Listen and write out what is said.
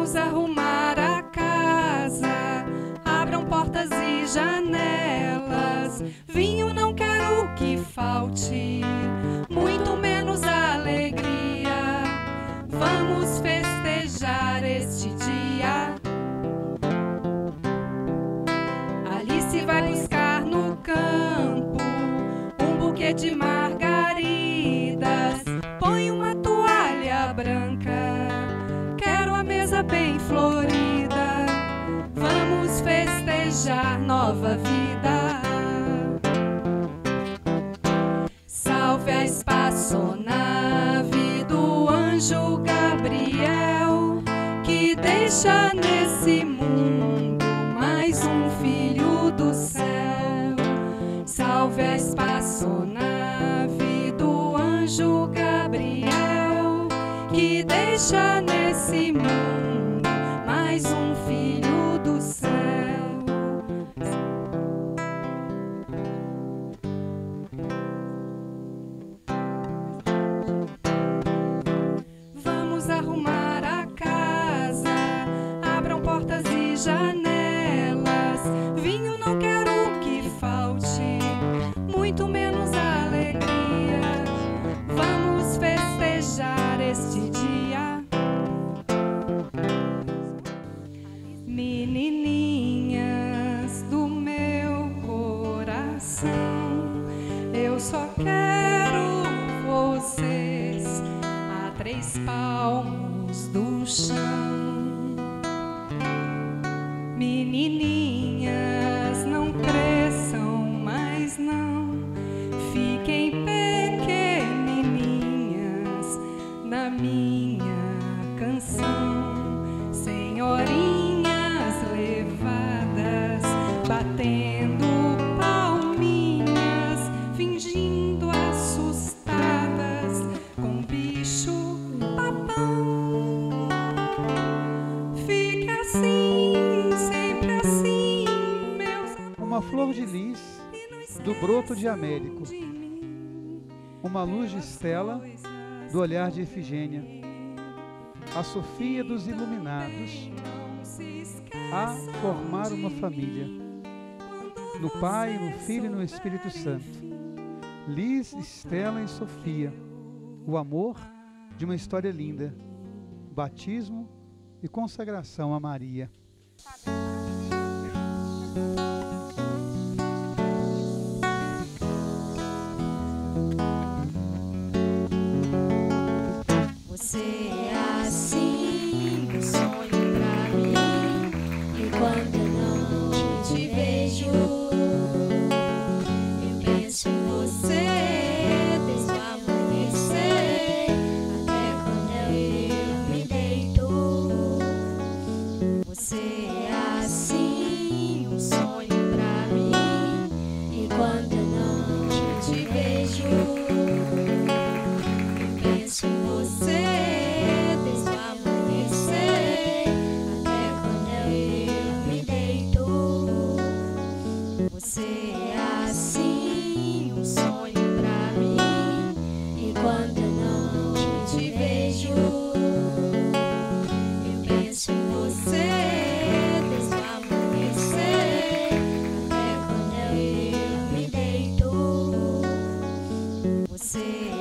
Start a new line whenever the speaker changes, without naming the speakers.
Vamos arrumar a casa, abram portas e janelas. Vinho não quero que falte, muito menos alegria. Vamos festejar este dia. Alice vai buscar no campo um buquê de margaridas. Põe uma toalha branca, quero a mesa bem florida. Vamos festejar nova vida. Salve a espaçonave do anjo Gabriel, que deixa nesse mundo mais um filho do céu. Salve a espaçonave do anjo Gabriel, que deixa nesse mundo mais um filho do céu. Vamos arrumar a casa, abram portas e janelas. Vinho não quero que falte, muito menos alegria. Vamos festejar este dia. Menininhas do meu coração, eu só quero vocês a 3 palmos do chão. Menininhas, não cresçam mais não, fiquem pequenininhas na minha canção. Senhorinhas levadas, batendo palminhas, fingindo assustadas com bicho papão. Fica assim, sempre assim, meus amores.
Uma flor de lis do broto de Américo, uma luz de Estela do olhar de Efigênia, a Sofia dos iluminados, a formar uma família, no Pai, no Filho e no Espírito Santo. Lis, Estela e Sofia, o amor de uma história linda, batismo e consagração a Maria.
Você é assim, um sonho pra mim. E quando eu não te vejo, eu penso em você desde o amanhecer até quando eu me deito. Você é assim, um sonho pra mim. E quando eu não te vejo, eu penso em você desde o amanhecer até quando eu me deito. Você é assim, um sonho pra mim. E quando eu não te vejo, eu penso em você desde o amanhecer até quando eu me deito. Você